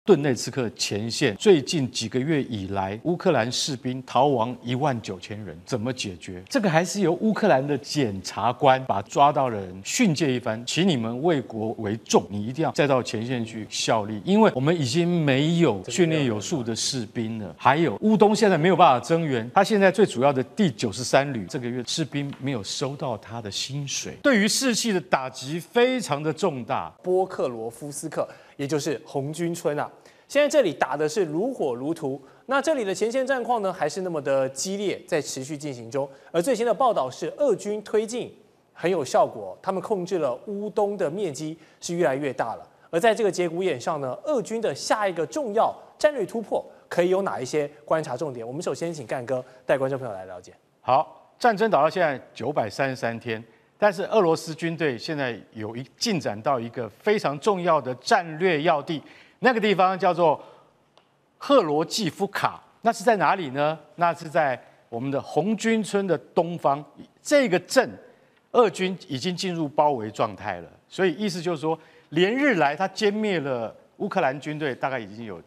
顿内茨克前线最近几个月以来，乌克兰士兵逃亡19000人，怎么解决？这个还是由乌克兰的检察官把抓到的人训诫一番，请你们为国为重，你一定要再到前线去效力，因为我们已经没有训练有素的士兵了。还有乌东现在没有办法增援，他现在最主要的第93旅这个月士兵没有收到他的薪水，对于士气的打击非常的重大。 波克罗夫斯克，也就是红军村啊。现在这里打的是如火如荼，那这里的前线战况呢还是那么的激烈，在持续进行中。而最新的报道是，俄军推进很有效果，他们控制了乌东的面积是越来越大了。而在这个节骨眼上呢，俄军的下一个重要战略突破可以有哪一些观察重点？我们首先请干哥带观众朋友来了解。 好，战争打到现在933天，但是俄罗斯军队现在进展到一个非常重要的战略要地。那个地方叫做赫罗季夫卡，那是在哪里呢？那是在我们的红军村的东方。这个镇，俄军已经进入包围状态了，所以意思就是说，连日来他歼灭了乌克兰军队，大概已经有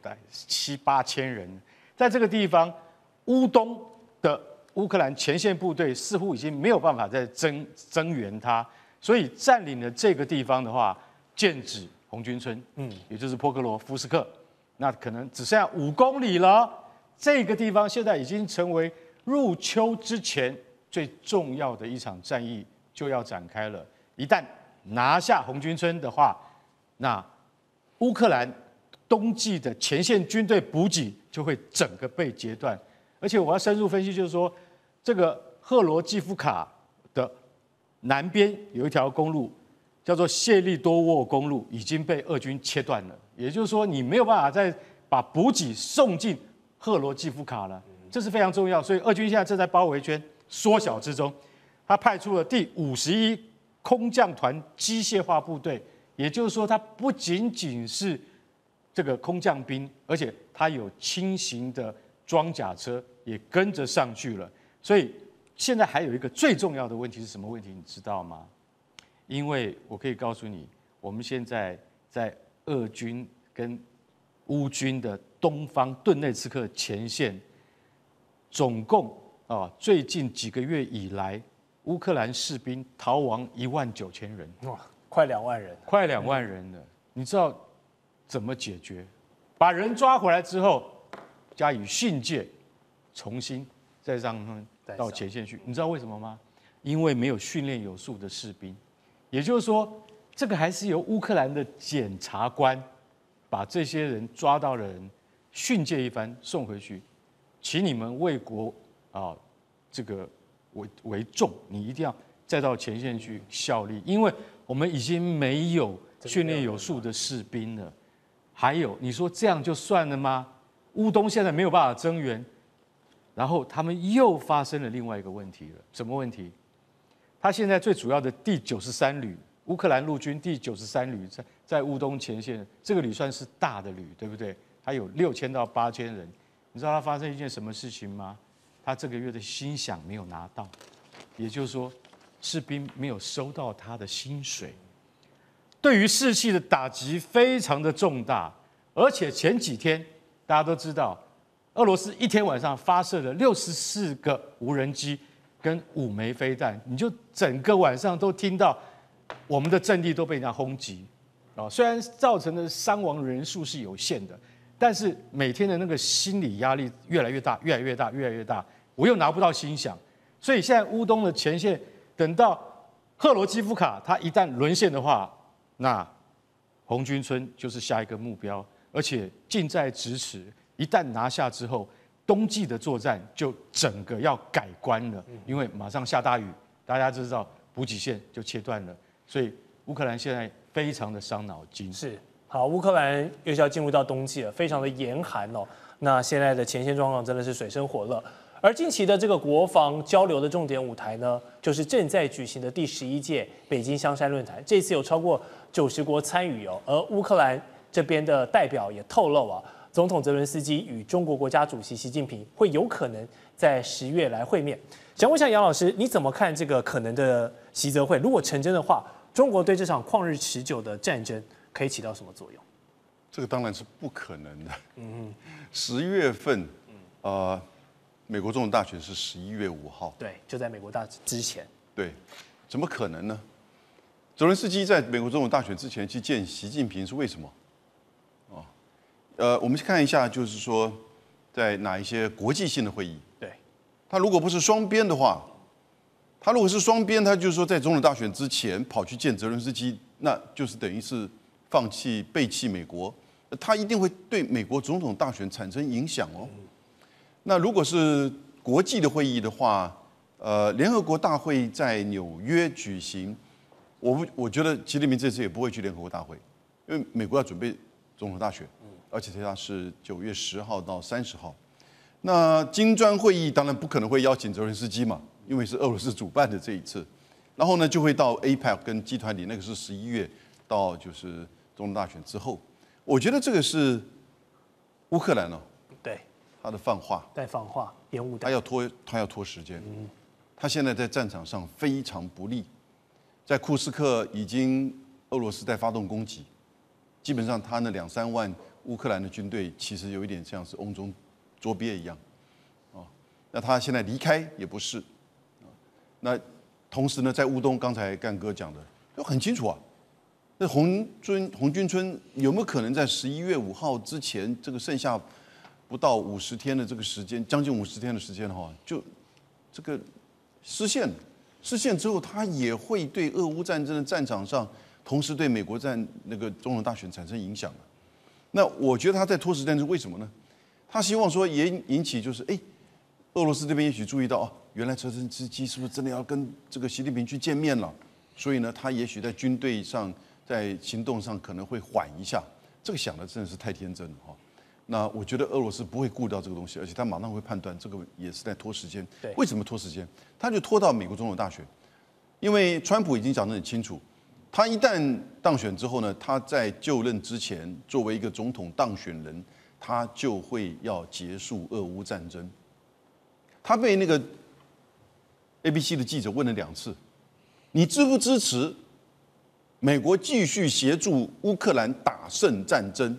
7-8千人。在这个地方，乌东的乌克兰前线部队似乎已经没有办法再增援他，所以占领了这个地方的话，剑指红军村，也就是波克罗夫斯克，那可能只剩下5公里了。这个地方现在已经成为入秋之前最重要的一场战役就要展开了。一旦拿下红军村的话，那乌克兰冬季的前线军队补给就会整个被截断。而且我要深入分析，就是说，这个赫罗季夫卡的南边有一条公路，叫做谢利多沃公路，已经被俄军切断了。也就是说，你没有办法再把补给送进赫罗季夫卡了，这是非常重要。所以俄军现在正在包围圈缩小之中，他派出了第51空降团机械化部队，也就是说，它不仅仅是这个空降兵，而且它有轻型的装甲车也跟着上去了。所以现在还有一个最重要的问题是什么问题？你知道吗？因为我可以告诉你，我们现在在俄军跟乌军的东方顿内茨克前线，总共最近几个月以来，乌克兰士兵逃亡19000人， 哇，快2万人， 快2万人了。你知道怎么解决？把人抓回来之后，加以训诫，重新再让他们到前线去。你知道为什么吗？因为没有训练有素的士兵。也就是说，这个还是由乌克兰的检察官把这些人抓到的人训诫一番，送回去，请你们为国这个为重，你一定要再到前线去效力，因为我们已经没有训练有素的士兵了。还有，你说这样就算了吗？乌东现在没有办法增援，然后他们又发生了另外一个问题了。什么问题？他现在最主要的第93旅，乌克兰陆军第93旅在乌东前线，这个旅算是大的旅，对不对？它有6000到8000人。你知道他发生一件什么事情吗？他这个月的薪饷没有拿到，也就是说，士兵没有收到他的薪水，对于士气的打击非常的重大。而且前几天大家都知道，俄罗斯一天晚上发射了64个无人机跟5枚飞弹，你就整个晚上都听到我们的阵地都被人家轰击，虽然造成的伤亡人数是有限的，但是每天的那个心理压力越来越大，越来越大，越来越大。我又拿不到薪饷，所以现在乌东的前线，等到赫罗基夫卡它一旦沦陷的话，那红军村就是下一个目标，而且近在咫尺。一旦拿下之后，冬季的作战就整个要改观了，因为马上下大雨，大家知道补给线就切断了，所以乌克兰现在非常的伤脑筋。 是，好，乌克兰又是要进入到冬季了，非常的严寒哦。那现在的前线状况真的是水深火热。而近期的这个国防交流的重点舞台呢，就是正在举行的第11届北京香山论坛。这次有超过90国参与哦，而乌克兰这边的代表也透露啊，总统泽伦斯基与中国国家主席习近平会有可能在10月来会面。想问一下杨老师，你怎么看这个可能的习泽会？如果成真的话，中国对这场旷日持久的战争可以起到什么作用？ 这个当然是不可能的。11月份，美国总统大选是11月5号。 对，就在美国大之前。 对，怎么可能呢？泽伦斯基在美国总统大选之前去见习近平是为什么？我们去看一下，就是说在哪一些国际性的会议。 对， 他如果不是双边的话，他如果是双边，他就是说在总统大选之前跑去见泽伦斯基，那就是等于是背弃美国，他一定会对美国总统大选产生影响哦。那如果是国际的会议的话，联合国大会在纽约举行，我觉得习近平这次也不会去联合国大会，因为美国要准备总统大选，而且它是9月10号到30号。那金砖会议当然不可能会邀请泽伦斯基嘛，因为是俄罗斯主办的这一次。然后呢，就会到 APEC 跟集团里，那个是11月到就是总统大选之后。我觉得这个是乌克兰对， 他的放话， 在放话，烟雾弹， 他要拖时间。他现在在战场上非常不利，在库斯克已经俄罗斯在发动攻击，基本上他那2-3万乌克兰的军队其实有一点像是瓮中捉鳖一样，那他现在离开也不是，那同时呢，在乌东，刚才干哥讲的都很清楚啊，那红军村有没有可能在11月5号之前，这个剩下不到50天的这个时间，将近50天的时间就这个失陷了。失陷之后，他也会对俄乌战争的战场上，同时对美国那个总统大选产生影响的。那我觉得他在拖时间是为什么呢？他希望说也引起就是俄罗斯这边也许注意到原来泽连斯基是不是真的要跟这个习近平去见面了？所以呢，他也许在军队上、在行动上可能会缓一下。这个想的真的是太天真了那我觉得俄罗斯不会顾到这个东西，而且他马上会判断这个也是在拖时间。为什么拖时间？他就拖到美国总统大选，因为川普已经讲得很清楚，他一旦当选之后呢，他在就任之前作为一个总统当选人，他就会要结束俄乌战争。他被那个 ABC 的记者问了2次，你支不支持美国继续协助乌克兰打胜战争？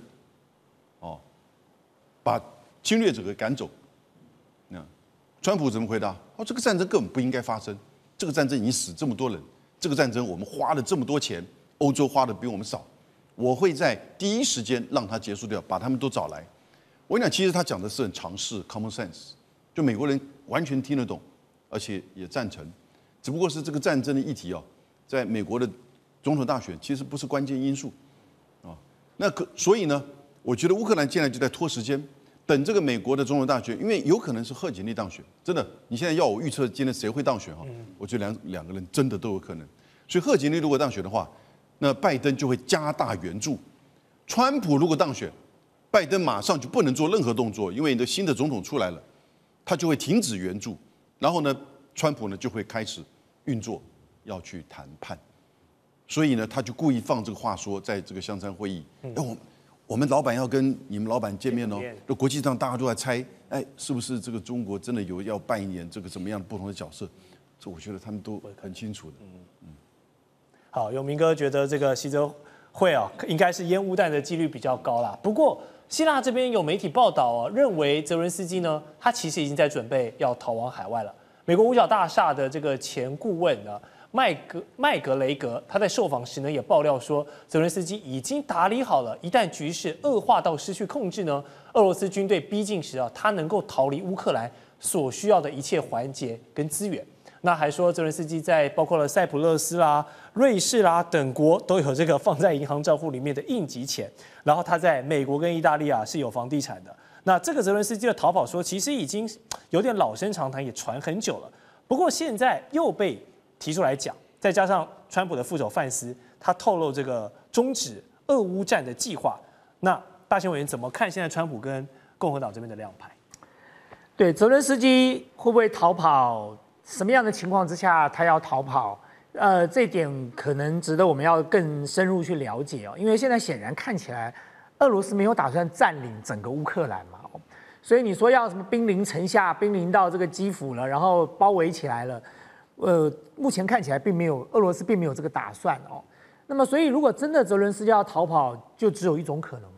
把侵略者给赶走。川普怎么回答？这个战争根本不应该发生，这个战争已经死这么多人，这个战争我们花了这么多钱，欧洲花的比我们少，我会在第一时间让它结束掉，把他们都找来。我跟你讲，其实他讲的是很常识 （common sense）， 就美国人完全听得懂，而且也赞成。只不过是这个战争的议题在美国的总统大选其实不是关键因素所以呢，我觉得乌克兰现在就在拖时间，等这个美国的总统大选，因为有可能是贺锦丽当选，真的，你现在要我预测今天谁会当选我觉得两个人真的都有可能。所以贺锦丽如果当选的话，那拜登就会加大援助；川普如果当选，拜登马上就不能做任何动作，因为你的新的总统出来了，他就会停止援助，然后呢，川普呢就会开始运作，要去谈判。所以呢，他就故意放这个话说，在这个香山会议，我们老板要跟你们老板见面那国际上大家都在猜，是不是这个中国真的有要扮演这个怎么样不同的角色？这我觉得他们都很清楚的。 好，永明哥觉得这个西泽会应该是烟雾弹的几率比较高啦。不过希腊这边有媒体报道认为泽伦斯基呢，他其实已经在准备要逃往海外了。美国五角大厦的这个前顾问呢，麦格雷格，他在受访时呢也爆料说，泽伦斯基已经打理好了，一旦局势恶化到失去控制呢，俄罗斯军队逼近时他能够逃离乌克兰所需要的一切环节跟资源。那还说泽伦斯基在包括了塞浦路斯啦、瑞士啦等国都有这个放在银行账户里面的应急钱，然后他在美国跟意大利是有房地产的。那这个泽伦斯基的逃跑说，其实已经有点老生常谈，也传很久了。不过现在又被提出来讲，再加上川普的副手范斯，他透露这个终止俄乌战的计划。那大宪委员怎么看现在川普跟共和党这边的亮牌？ 对，泽伦斯基会不会逃跑？什么样的情况之下他要逃跑？这一点可能值得我们要更深入去了解因为现在显然看起来，俄罗斯没有打算占领整个乌克兰嘛，所以你说要什么兵临城下，兵临到这个基辅了，然后包围起来了，目前看起来俄罗斯并没有这个打算那么，所以如果真的泽伦斯基要逃跑，就只有一种可能，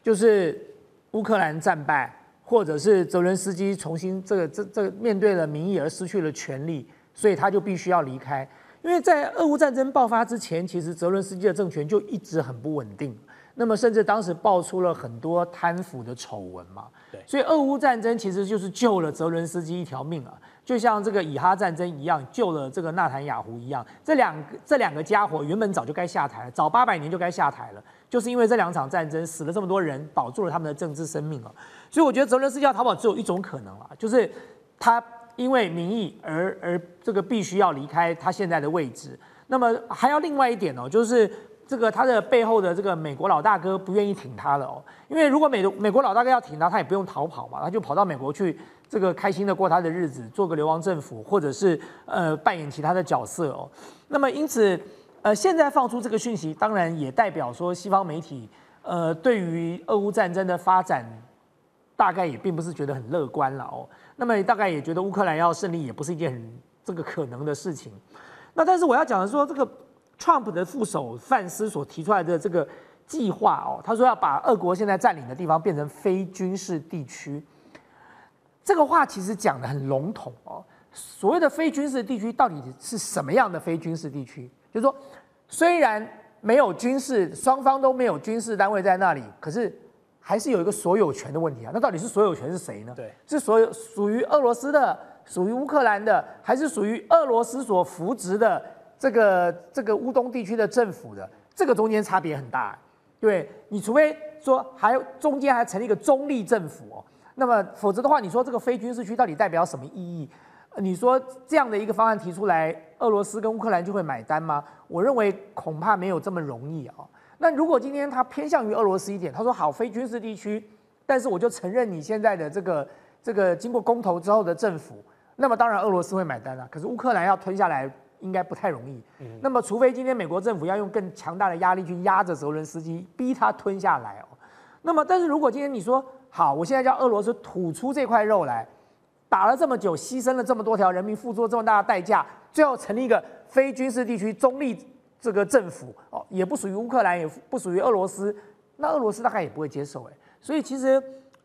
就是乌克兰战败，或者是泽伦斯基重新这个面对了民意而失去了权力，所以他就必须要离开。因为在俄乌战争爆发之前，其实泽伦斯基的政权就一直很不稳定。那么甚至当时爆出了很多贪腐的丑闻嘛，对，所以俄乌战争其实就是救了泽伦斯基一条命啊，就像这个以哈战争一样，救了这个纳坦雅胡一样。这两个家伙原本早就该下台了，早800年就该下台了，就是因为这2场战争死了这么多人，保住了他们的政治生命啊。所以我觉得泽伦斯基要逃跑只有一种可能啊，就是他因为民意而这个必须要离开他现在的位置。那么还要另外一点哦，就是这个他的背后的这个美国老大哥不愿意挺他了哦，因为如果美国老大哥要挺他，他也不用逃跑嘛，他就跑到美国去这个开心的过他的日子，做个流亡政府，或者是扮演其他的角色哦。那么因此现在放出这个讯息，当然也代表说西方媒体对于俄乌战争的发展，大概也并不是觉得很乐观了哦。那么大概也觉得乌克兰要胜利也不是一件很这个可能的事情。那但是我要讲的说这个。Trump 的副手范斯所提出来的这个计划哦，他说要把俄国现在占领的地方变成非军事地区。这个话其实讲得很笼统哦。所谓的非军事地区到底是什么样的非军事地区？就是说，虽然没有军事，双方都没有军事单位在那里，可是还是有一个所有权的问题啊。那到底是所有权是谁呢？对，是属于俄罗斯的，属于乌克兰的，还是属于俄罗斯所扶植的？这个乌东地区的政府的这个中间差别很大，对，你除非说中间还成立一个中立政府哦，那么否则的话，你说这个非军事区到底代表什么意义？你说这样的一个方案提出来，俄罗斯跟乌克兰就会买单吗？我认为恐怕没有这么容易啊。那如果今天他偏向于俄罗斯一点，他说好非军事地区，但是我就承认你现在的这个经过公投之后的政府，那么当然俄罗斯会买单啊。可是乌克兰要吞下来。应该不太容易。那么，除非今天美国政府要用更强大的压力去压着泽伦斯基，逼他吞下来哦。那么，但是如果今天你说好，我现在叫俄罗斯吐出这块肉来，打了这么久，牺牲了这么多条人民，付出了这么大的代价，最后成立一个非军事地区中立这个政府哦，也不属于乌克兰，也不属于俄罗斯，那俄罗斯大概也不会接受哎。所以其实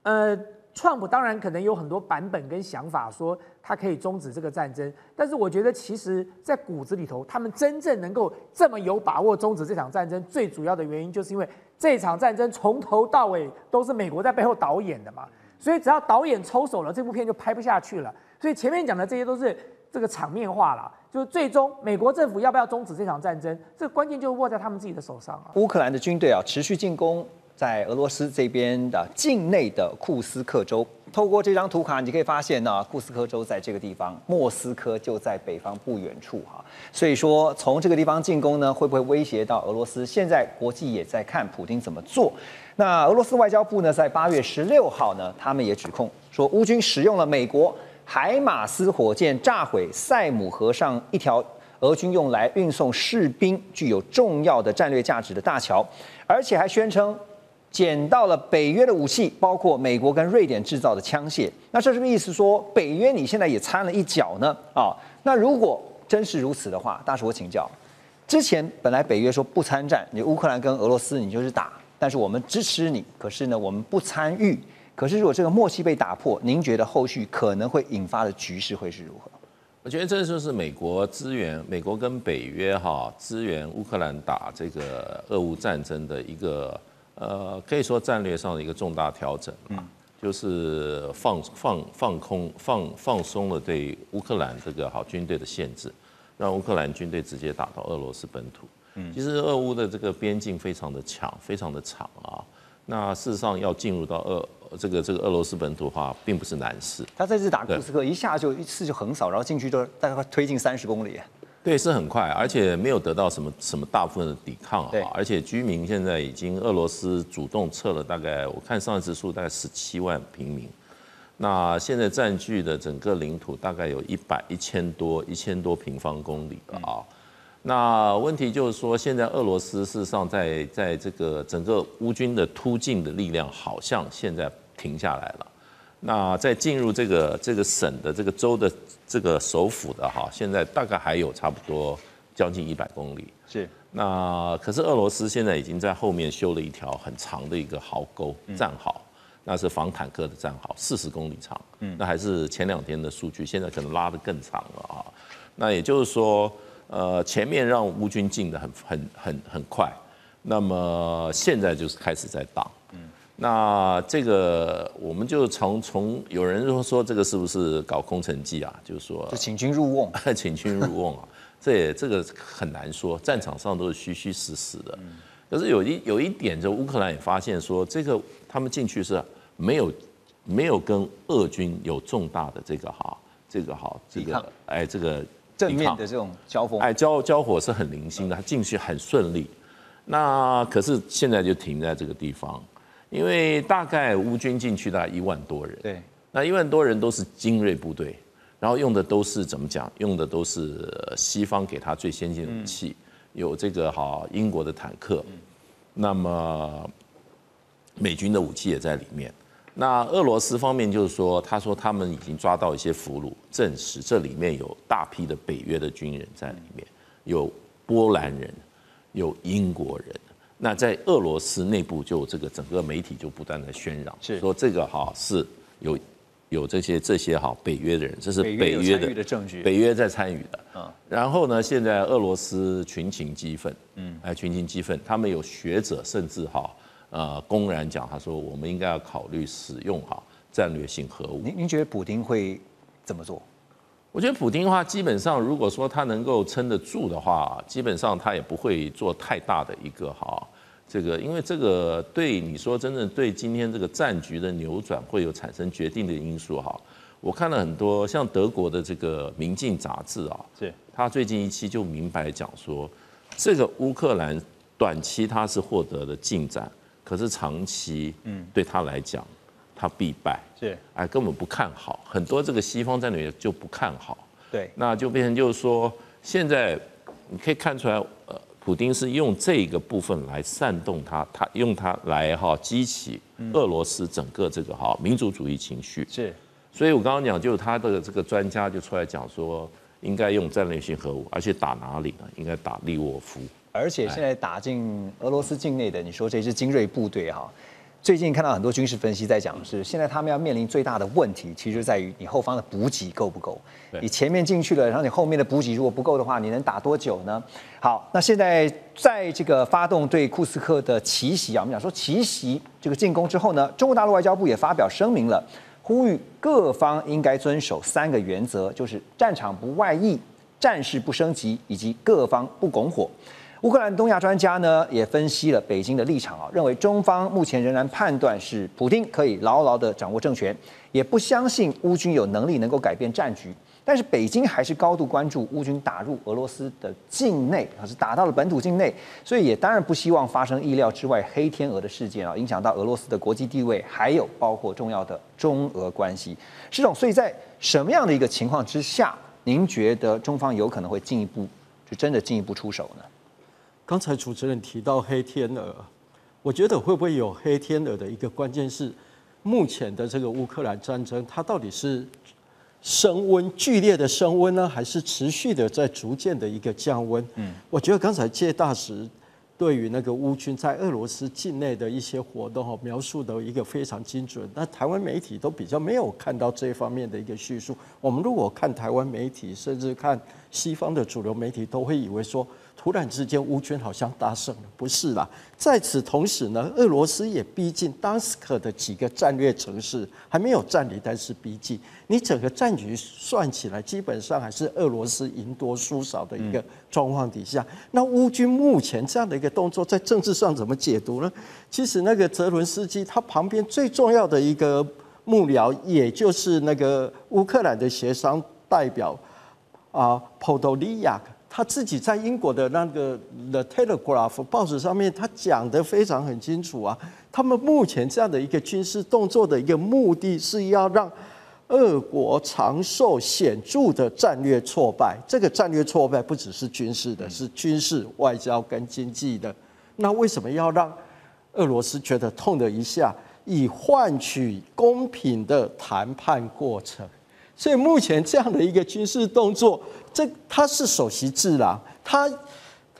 Trump 当然可能有很多版本跟想法，说他可以终止这个战争，但是我觉得其实，在骨子里头，他们真正能够这么有把握终止这场战争，最主要的原因就是因为这场战争从头到尾都是美国在背后导演的嘛，所以只要导演抽手了，这部片就拍不下去了。所以前面讲的这些都是这个场面话啦，就是最终美国政府要不要终止这场战争，这个关键就握在他们自己的手上啊。 乌克兰的军队啊，持续进攻。在俄罗斯这边的境内的库斯克州，透过这张图卡，你可以发现呢，库斯克州在这个地方，莫斯科就在北方不远处哈。所以说，从这个地方进攻呢，会不会威胁到俄罗斯？现在国际也在看普丁怎么做。那俄罗斯外交部呢，在8月16号呢，他们也指控说，乌军使用了美国海马斯火箭炸毁塞姆河上一条俄军用来运送士兵具有重要的战略价值的大桥，而且还宣称。捡到了北约的武器，包括美国跟瑞典制造的枪械。那这是不是意思说北约你现在也掺了一脚呢？那如果真是如此的话，大使我请教，之前本来北约说不参战，你乌克兰跟俄罗斯你就是打，但是我们支持你，可是呢我们不参与。可是如果这个默契被打破，您觉得后续可能会引发的局势会是如何？ 我觉得这就是美国跟北约支援乌克兰打这个俄乌战争的一个。可以说战略上的一个重大调整嘛，就是放松了对乌克兰这个军队的限制，让乌克兰军队直接打到俄罗斯本土。其实俄乌的这个边境非常的强，非常的长啊。那事实上要进入到这个俄罗斯本土的话，并不是难事。 他这次打库斯克一次就横扫，然后进去就大概推进30公里。 对，是很快，而且没有得到什么大部分的抵抗啊，而且居民现在已经俄罗斯主动撤了，大概我看上次数大概17万平民，那现在占据的整个领土大概有1000多平方公里了啊。那问题就是说，现在俄罗斯事实上在这个整个乌军的突进的力量好像现在停下来了。那在进入这个省的这个州的这个首府的现在大概还有差不多将近100公里。 是。 那可是俄罗斯现在已经在后面修了一条很长的一个壕沟战壕，那是防坦克的战壕，40公里长。那还是前2天的数据，现在可能拉得更长了啊。那也就是说，前面让乌军进得很快，那么现在就是开始在挡。那这个我们就从有人说这个是不是搞空城计啊？就是说就请君入瓮， 请君入瓮啊，这个很难说，战场上都是虚虚实实的。可是有一点，就乌克兰也发现说，这个他们进去是没有跟俄军有重大的这个正面的这种交锋， 交火是很零星的，他进去很顺利。那可是现在就停在这个地方。因为大概乌军进去大概1万多人， 对， 那1万多人都是精锐部队，然后用的都是怎么讲？用的都是西方给他最先进的武器，有这个英国的坦克，那么美军的武器也在里面。那俄罗斯方面就是说，他说他们已经抓到一些俘虏，证实这里面有大批的北约的军人在里面，有波兰人，有英国人。那在俄罗斯内部，就这个整个媒体就不断的宣嚷，说这个是有这些北约的人，这是北约的证据， 北约在参与的。然后呢，现在俄罗斯群情激愤，群情激愤，他们有学者甚至公然讲，他说我们应该要考虑使用战略性核武。 您觉得普丁会怎么做？ 我觉得普丁的话，基本上如果说他能够撑得住的话，基本上他也不会做太大的一个因为这个对你说真正对今天这个战局的扭转会有产生决定的因素我看了很多像德国的这个《明镜》杂志他最近一期就明白讲说，这个乌克兰短期他是获得了进展，可是长期对他来讲，他必败，根本不看好，很多这个西方战略就不看好， 对， 那就变成就是说，现在你可以看出来，普丁是用这个部分来煽动他用它来激起俄罗斯整个这个民族主义情绪，所以我刚刚讲，就是他的这个专家就出来讲说，应该用战略性核武，而且打哪里呢？应该打利沃夫， 而且现在打进俄罗斯境内的，你说这支精锐部队最近看到很多军事分析在讲的是，现在他们要面临最大的问题，其实在于你后方的补给够不够。你前面进去了，然后你后面的补给如果不够的话，你能打多久呢？好，那现在在这个发动对库斯克的奇袭我们讲说奇袭这个进攻之后呢，中国大陆外交部也发表声明了，呼吁各方应该遵守3个原则，就是战场不外溢、战事不升级以及各方不拱火。乌克兰东亚专家呢也分析了北京的立场认为中方目前仍然判断是普丁可以牢牢地掌握政权，也不相信乌军有能力能够改变战局。但是北京还是高度关注乌军打入俄罗斯的境内，是打到了本土境内，所以也当然不希望发生意料之外黑天鹅的事件影响到俄罗斯的国际地位，还有包括重要的中俄关系。施总，所以在什么样的一个情况之下，您觉得中方有可能会进一步真的进一步出手呢？ 刚才主持人提到黑天鹅，我觉得会不会有黑天鹅的一个关键是，目前的这个乌克兰战争，它到底是剧烈的升温呢，还是持续的在逐渐的一个降温？我觉得刚才介大使对于那个乌军在俄罗斯境内的一些活动描述的一个非常精准，那台湾媒体都比较没有看到这方面的一个叙述。我们如果看台湾媒体，甚至看西方的主流媒体，都会以为说，突然之间乌军好像大胜了，不是啦。在此同时呢，俄罗斯也逼近当斯克的几个战略城市，还没有占领，但是逼近。你整个战局算起来，基本上还是俄罗斯赢多输少的一个状况底下。那乌军目前这样的一个动作，在政治上怎么解读呢？其实那个泽伦斯基他旁边最重要的一个幕僚，也就是那个乌克兰的协商代表Podolyak。他自己在英国的那个 The Telegraph 报纸上面，他讲得非常很清楚他们目前这样的一个军事动作的一个目的是要让俄国承受显著的战略挫败。这个战略挫败不只是军事的，是军事、外交跟经济的。那为什么要让俄罗斯觉得痛的一下，以换取公平的谈判过程？所以目前这样的一个军事动作，它是首席智囊，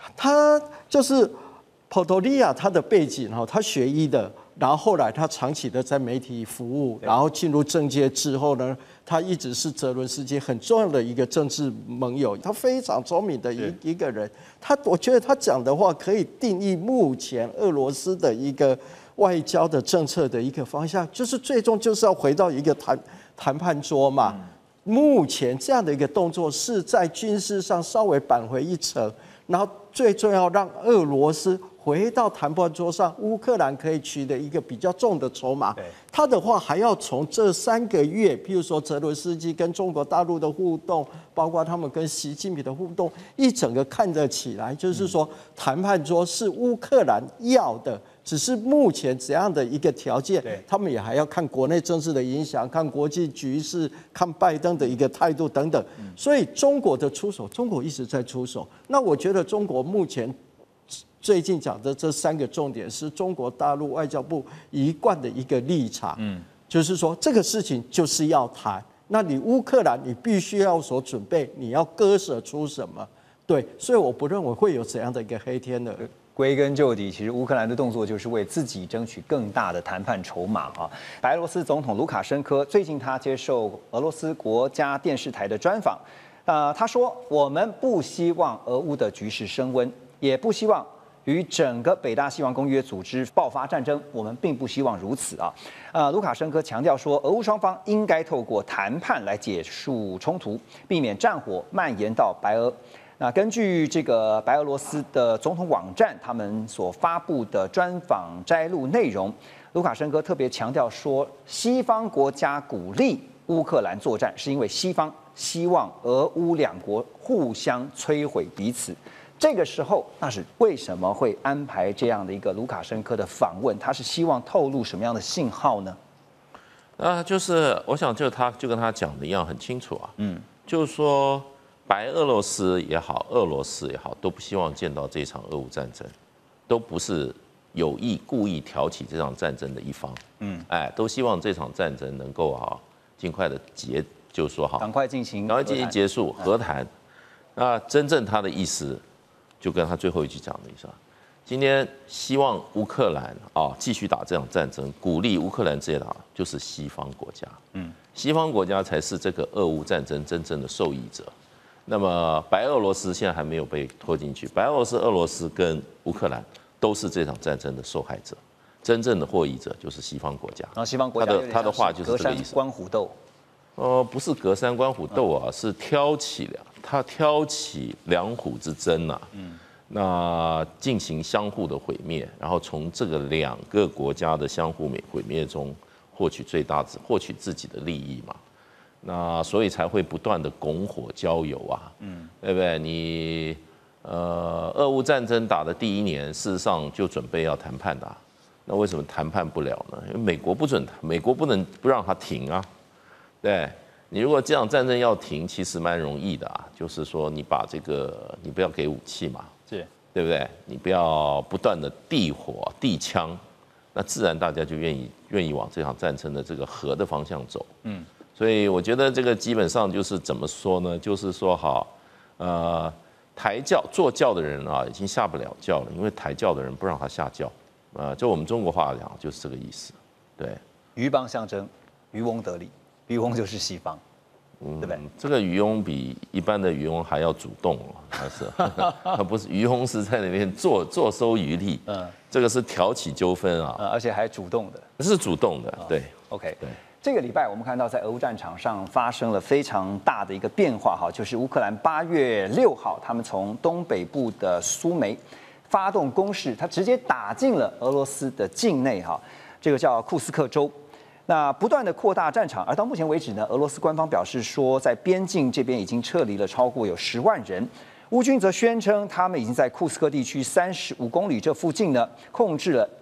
他就是波多利亚，他的背景哈，他学医的，然后后来他长期的在媒体服务，然后进入政界之后呢，他一直是泽伦斯基很重要的一个政治盟友，他非常聪明的一个人。我觉得他讲的话可以定义目前俄罗斯的一个外交的政策的一个方向，就是最终就是要回到一个谈判桌嘛。目前这样的一个动作是在军事上稍微扳回一城，然后最重要让俄罗斯回到谈判桌上，乌克兰可以取得一个比较重的筹码。他的话还要从这3个月，譬如说泽伦斯基跟中国大陆的互动，包括他们跟习近平的互动，一整个看得起来，就是说谈判桌是乌克兰要的，只是目前怎样的一个条件，他们也还要看国内政治的影响，看国际局势，看拜登的一个态度等等。所以中国的出手，中国一直在出手。那我觉得中国目前最近讲的这3个重点是中国大陆外交部一贯的一个立场，就是说这个事情就是要谈，那你乌克兰你必须要有所准备，你要割舍出什么？对，所以我不认为会有怎样的一个黑天鹅。 归根究底，其实乌克兰的动作就是为自己争取更大的谈判筹码啊。白俄罗斯总统卢卡申科最近他接受俄罗斯国家电视台的专访，他说我们不希望俄乌的局势升温，也不希望与整个北大西洋公约组织爆发战争，我们并不希望如此啊。卢卡申科强调说，俄乌双方应该透过谈判来结束冲突，避免战火蔓延到白俄。那根据这个白俄罗斯的总统网站，他们所发布的专访摘录内容，卢卡申科特别强调说，西方国家鼓励乌克兰作战，是因为西方希望俄乌两国互相摧毁彼此。这个时候，那是为什么会安排这样的一个卢卡申科的访问？他是希望透露什么样的信号呢？ 就是我想，他就跟他讲的一样，很清楚啊。就是说，白俄罗斯也好，俄罗斯也好，都不希望见到这场俄乌战争，都不是有意故意挑起这场战争的一方。都希望这场战争能够尽快的就是说赶快进行结束和谈。那真正他的意思，就跟他最后一句讲的一下，今天希望乌克兰继续打这场战争，鼓励乌克兰直接打，就是西方国家。西方国家才是这个俄乌战争真正的受益者。那么白俄罗斯现在还没有被拖进去，白俄罗斯、俄罗斯跟乌克兰都是这场战争的受害者，真正的获益者就是西方国家。 然后西方国家他的话就是这个意思。 隔山观虎斗。 不是隔山观虎斗啊，是挑起两虎之争呐。那进行相互的毁灭，然后从这个2个国家的相互毁灭中获取自己的利益嘛。那所以才会不断的拱火浇油啊，对不对？你俄乌战争打的第1年，事实上就准备要谈判的，那为什么谈判不了呢？因为美国不能不让它停啊。对，你如果这场战争要停，其实蛮容易的啊，就是说你不要给武器嘛，对不对？你不要不断的递火递枪，那自然大家就愿意往这场战争的这个和的方向走。所以我觉得这个基本上就是怎么说呢？就是说抬轿坐轿的人已经下不了轿了，因为抬轿的人不让他下轿。就我们中国话讲就是这个意思。对， 鹬蚌相争，渔翁得利。渔翁就是西方，对不对？ 这个渔翁比一般的渔翁还要主动他不是渔翁是在那边坐收渔利，这个是挑起纠纷而且还主动的， 是主动的，对。 OK， 对。 这个礼拜我们看到在俄乌战场上发生了非常大的一个变化就是乌克兰8月6号，他们从东北部的苏梅发动攻势，他直接打进了俄罗斯的境内这个叫库斯克州。那不断的扩大战场，而到目前为止呢，俄罗斯官方表示说，在边境这边已经撤离了超过有10万人。乌军则宣称，他们已经在库斯克地区35公里这附近呢，控制了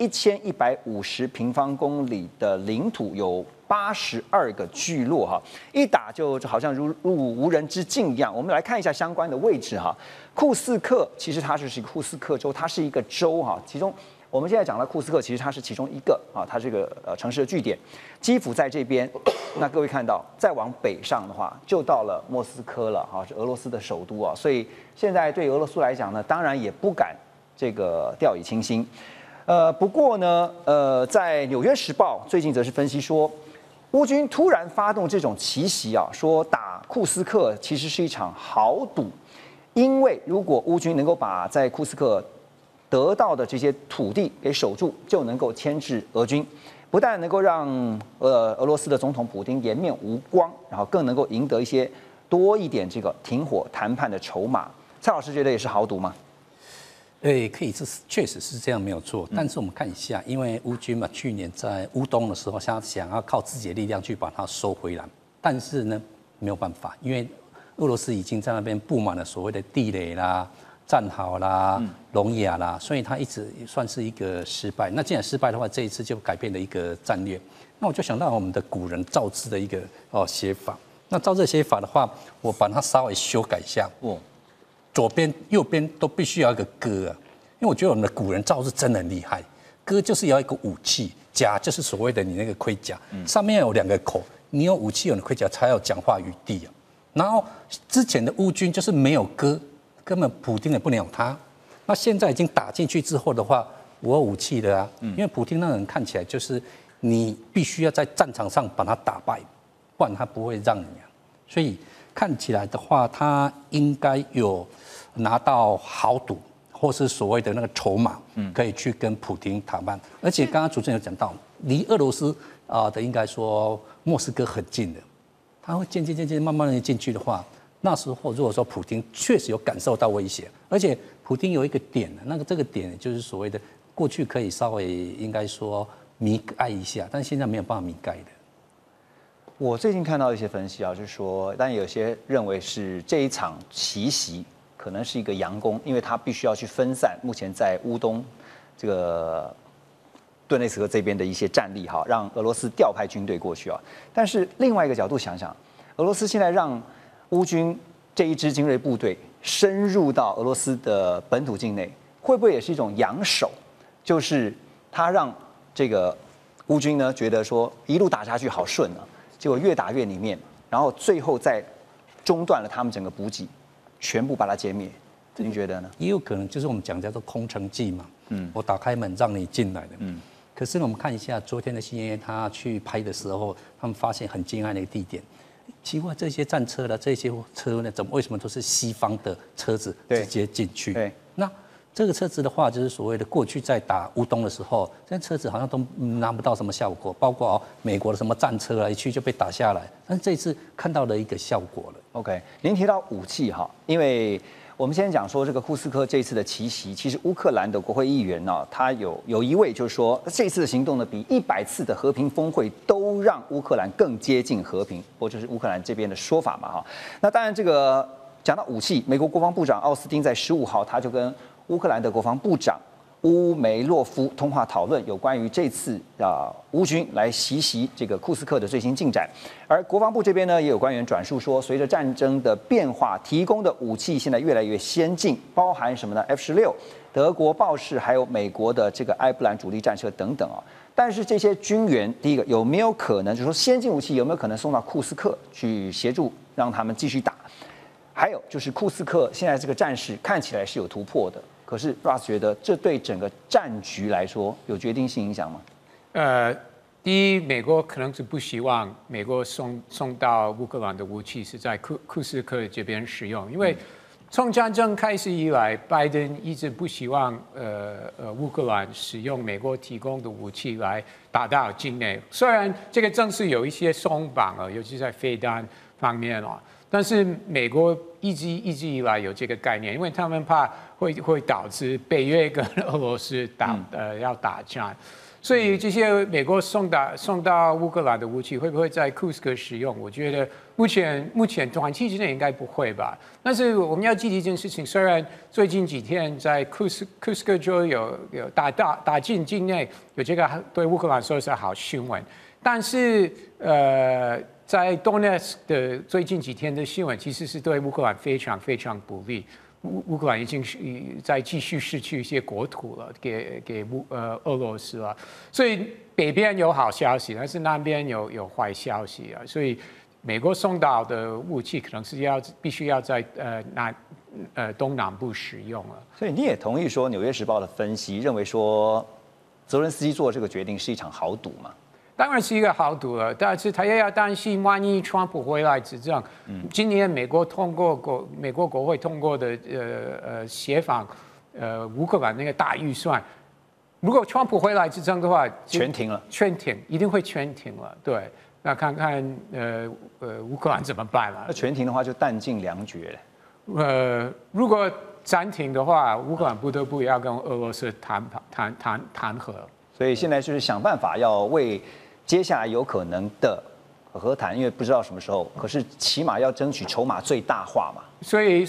1150平方公里的领土，有82个聚落一打就好像如入无人之境一样。我们来看一下相关的位置库斯克其实它就是库斯克州，它是一个州其中我们现在讲到库斯克，其实它是其中一个啊，它这个城市的据点。基辅在这边，那各位看到，再往北上的话，就到了莫斯科了啊，是俄罗斯的首都啊。所以现在对俄罗斯来讲呢，当然也不敢这个掉以轻心。不过呢，在《纽约时报》最近则是分析说，乌军突然发动这种奇袭啊，说打库斯克其实是一场豪赌，因为如果乌军能够把在库斯克得到的这些土地给守住，就能够牵制俄军，不但能够让俄罗斯的总统普丁颜面无光，然后更能够赢得一些多一点这个停火谈判的筹码。蔡老师觉得也是豪赌吗？ 可以，这是确实是这样没有错。但是我们看一下，因为乌军嘛，去年在乌东的时候，他想要靠自己的力量去把它收回来，但是呢没有办法，因为俄罗斯已经在那边布满了所谓的地雷啦、战壕啦、聋哑啦，所以他一直算是一个失败。那既然失败的话，这一次就改变了一个战略。那我就想到我们的古人造字的一个写法。那照这写法的话，我把它稍微修改一下。左边、右边都必须要一个戈啊，因为我觉得我们的古人造字真的很厉害。戈就是要一个武器，甲就是所谓的你那个盔甲，上面有2个口，你有武器有盔甲才有讲话余地啊。然后之前的乌军就是没有戈，根本普丁也不能有他。那现在已经打进去之后的话，我有武器的啊，因为普丁那个人看起来就是你必须要在战场上把他打败，不然他不会让你啊。所以看起来的话，他应该有拿到豪赌，或是所谓的那个筹码，可以去跟普丁谈判。而且刚刚主持人有讲到，离俄罗斯的应该说莫斯科很近的，他会渐渐慢慢的进去的话，那时候如果说普丁确实有感受到威胁，而且普丁有一个点，这个点就是所谓的过去可以稍微应该说弥盖一下，但现在没有办法弥盖的。 我最近看到一些分析啊，就是说，但有些认为是这一场奇袭可能是一个佯攻，因为他必须要去分散目前在乌东这个顿内茨克这边的一些战力哈，让俄罗斯调派军队过去啊。但是另外一个角度想想，俄罗斯现在让乌军这一支精锐部队深入到俄罗斯的本土境内，会不会也是一种佯守？就是他让这个乌军呢觉得说一路打下去好顺啊。结果越打越里面，然后最后再中断了他们整个补给，全部把它歼灭。您觉得呢？ 也有可能就是我们讲叫做空城计嘛。我打开门让你进来的。可是呢，我们看一下昨天的 CNN 他去拍的时候，他们发现很惊讶的一个地点。奇怪，这些战车的这些车呢，为什么都是西方的车子直接进去？ 对， 那这个车子的话，就是所谓的过去在打乌东的时候，这些车子好像都拿不到什么效果，包括美国的什么战车啊，一去就被打下来。但是这次看到了一个效果了。 OK， 您提到武器哈，因为我们先讲说这个库斯科这一次的奇袭，其实乌克兰的国会议员呢，他有一位就是说，这次的行动呢，比100次的和平峰会都让乌克兰更接近和平，或者是乌克兰这边的说法嘛哈。那当然这个讲到武器，美国国防部长奥斯汀在15号他就跟乌克兰的国防部长乌梅洛夫通话讨论有关于这次乌军来袭这个库斯克的最新进展，而国防部这边呢也有官员转述说，随着战争的变化，提供的武器现在越来越先进，包含什么呢 ？F-16、德国豹式，还有美国的这个埃布兰主力战车等等啊。但是这些军援，第一个有没有可能，就是说先进武器有没有可能送到库斯克去协助，让他们继续打？还有就是库斯克现在这个战事看起来是有突破的。可是 Ross 觉得这对整个战局来说有决定性影响吗？ 第一，美国可能是不希望美国送到乌克兰的武器是在库斯克这边使用，因为从战争开始以来，拜登一直不希望乌克兰使用美国提供的武器来打到境内。虽然这个正是有一些松绑啊，尤其在飞弹方面啊。但是美国一直以来有这个概念，因为他们怕会导致北约跟俄罗斯要打仗，所以这些美国送到乌克兰的武器会不会在库斯克使用？我觉得目前短期之内应该不会吧。但是我们要记得一件事情，虽然最近几天在库斯克州有打进境内，有这个对乌克兰说是好新闻，但是在 Donetsk 的最近几天的新闻，其实是对乌克兰非常非常不利。 乌克兰已经在继续失去一些国土了，给俄罗斯了，所以北边有好消息，但是南边有坏消息啊，所以美国送到的武器可能是必须要在东南部使用了。 所以你也同意说，《纽约时报》的分析认为说，泽伦斯基做这个决定是一场豪赌嘛？ 当然是一个豪赌了，但是他也要担心，万一川普回来执政，今年美国国会通过的协防乌克兰那个大预算，如果川普回来执政的话， 全停了， 一定会全停了。对，那看看乌克兰怎么办了？ 那全停的话就弹尽粮绝了。 如果暂停的话，乌克兰不得不要跟俄罗斯谈和。 所以现在就是想办法要为接下来有可能的和谈，因为不知道什么时候，可是起码要争取筹码最大化嘛。 所以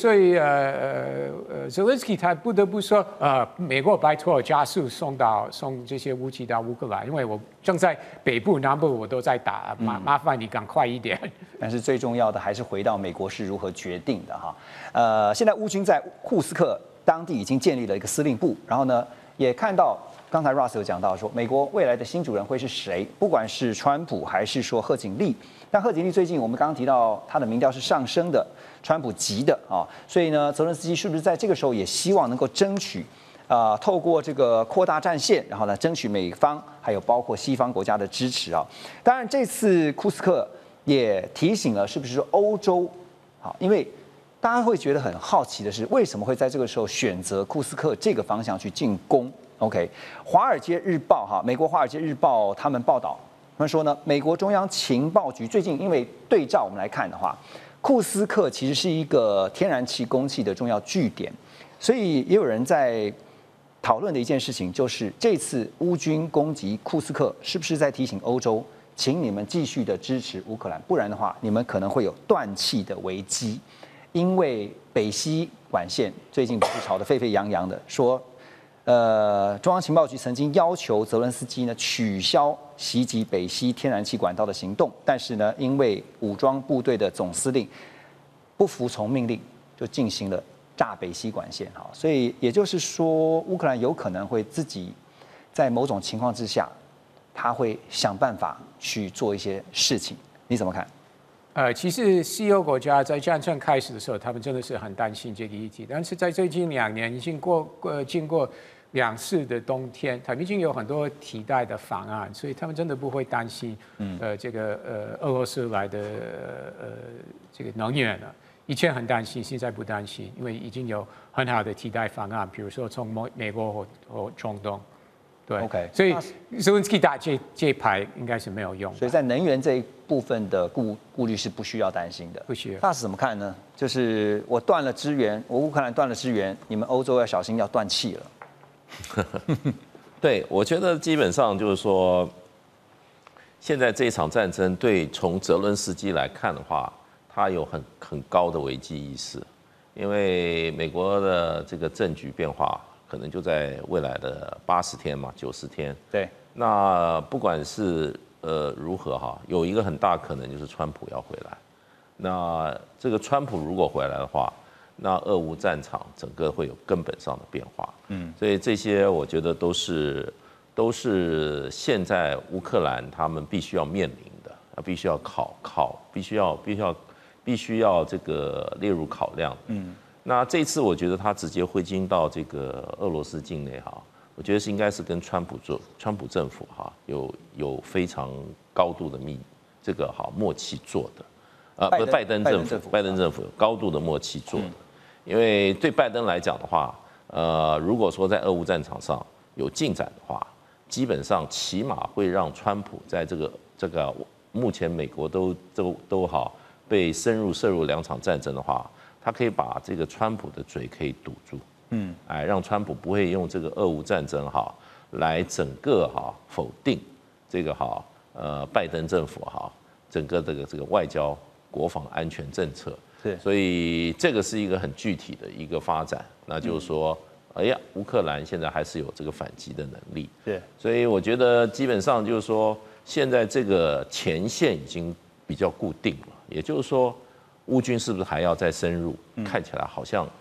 Zelensky 他不得不说，美国拜托加速送这些武器到乌克兰，因为我正在北部、南部我都在打，麻烦你赶快一点。 但是最重要的还是回到美国是如何决定的哈。现在乌军在库斯克当地已经建立了一个司令部，然后呢，也看到刚才 Ross 有讲到说，美国未来的新主人会是谁？不管是川普还是说贺锦丽，但贺锦丽最近我们刚刚提到他的民调是上升的，川普急的啊，所以呢，泽伦斯基是不是在这个时候也希望能够争取透过这个扩大战线，然后呢，争取美方还有包括西方国家的支持啊？当然，这次库斯克也提醒了，是不是欧洲好？因为大家会觉得很好奇的是，为什么会在这个时候选择库斯克这个方向去进攻 ？OK， 华尔街日报哈，美国华尔街日报他们报道，他们说呢，美国中央情报局最近因为对照我们来看的话，库斯克其实是一个天然气供气的重要据点，所以也有人在讨论的一件事情，就是这次乌军攻击库斯克，是不是在提醒欧洲，请你们继续的支持乌克兰，不然的话，你们可能会有断气的危机。因为北溪管线最近不是吵得沸沸扬扬的，说，中央情报局曾经要求泽伦斯基呢取消袭击北溪天然气管道的行动，但是呢，因为武装部队的总司令不服从命令，就进行了炸北溪管线。哈，所以也就是说，乌克兰有可能会自己在某种情况之下，他会想办法去做一些事情。你怎么看？ 其实西欧国家在战争开始的时候，他们真的是很担心这个议题。但是在最近2年，已经经过2次的冬天，他们已经有很多替代的方案，所以他们真的不会担心这个俄罗斯来的这个能源了。以前很担心，现在不担心，因为已经有很好的替代方案，比如说从美国或中东。对 ，OK， 所以Zelensky打这牌应该是没有用。 所以在能源这一部分的顾虑是不需要担心的。 不需要。 大使怎么看呢？就是我断了支援，我乌克兰断了支援，你们欧洲要小心要断气了。 对，我觉得基本上就是说，现在这一场战争从泽伦斯基来看的话，他有很高的危机意识，因为美国的这个政局变化。可能就在未来的80天嘛，90天。 对， 那不管是如何哈，有一个很大可能就是川普要回来。那这个川普如果回来的话，那俄乌战场整个会有根本上的变化。所以这些我觉得都是现在乌克兰他们必须要面临的，必须要必须要这个列入考量。那这次我觉得他直接挥军到这个俄罗斯境内哈，我觉得应该是跟川普政府哈有非常高度的默契做的，不是拜登政府有高度的默契做的，因为对拜登来讲的话，如果说在俄乌战场上有进展的话，基本上起码会让川普在这个目前美国都好被涉入2场战争的话。他可以把这个川普的嘴可以堵住，让川普不会用这个俄乌战争来整个否定这个拜登政府整个这个外交、国防、安全政策，所以这个是一个很具体的一个发展，那就是说，乌克兰现在还是有这个反击的能力，所以我觉得基本上就是说，现在这个前线已经比较固定了，也就是说。乌军是不是还要再深入？看起来好像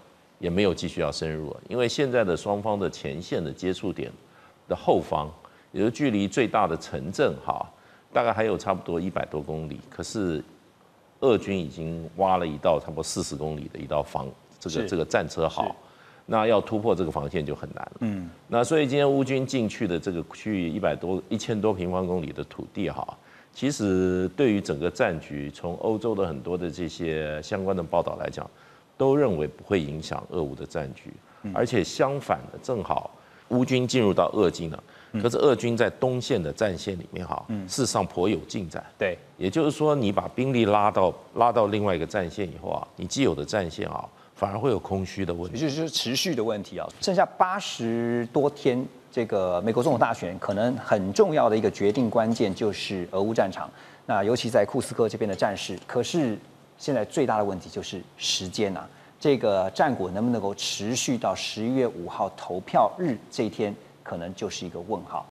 也没有继续要深入了，因为现在的双方的前线的接触点的后方，也就是距离最大的城镇哈，大概还有差不多100多公里，可是俄军已经挖了一道差不多40公里的一道这个战车壕。那要突破这个防线就很难了。那所以今天乌军进去的这个区域1000多平方公里的土地哈，其实对于整个战局，从欧洲的很多的这些相关的报道来讲，都认为不会影响俄乌的战局，而且相反的，正好乌军进入到俄境了。可是俄军在东线的战线里面哈，事实上颇有进展。 对， 也就是说，你把兵力拉到另外一个战线以后啊，你既有的战线啊，反而会有空虚的问题， 也就是持续的问题啊。剩下80多天，这个美国总统大选可能很重要的一个决定关键就是俄乌战场。那尤其在库斯科这边的战事，可是现在最大的问题就是时间啊。这个战果能不能够持续到11月5号投票日这一天，可能就是一个问号。